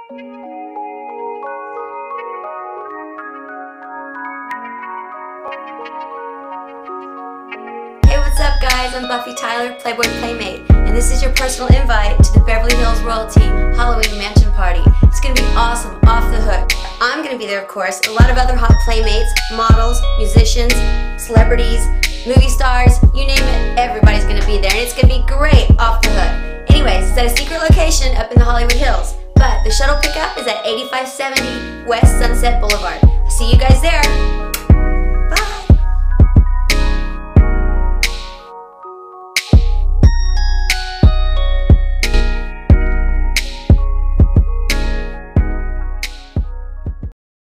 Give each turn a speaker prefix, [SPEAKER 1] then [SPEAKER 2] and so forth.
[SPEAKER 1] Hey, what's up guys? I'm Buffy Tyler, Playboy Playmate, and this is your personal invite to the Beverly Hills Royalty Halloween Mansion Party. It's going to be awesome, off the hook. I'm going to be there, of course. A lot of other hot playmates, models, musicians, celebrities, movie stars, you name it, everybody's going to be there, and it's going to be great, off the hook. Anyways, it's at a secret location up in the Hollywood Hills, but the shuttle pickup is at 8570 West Sunset Boulevard.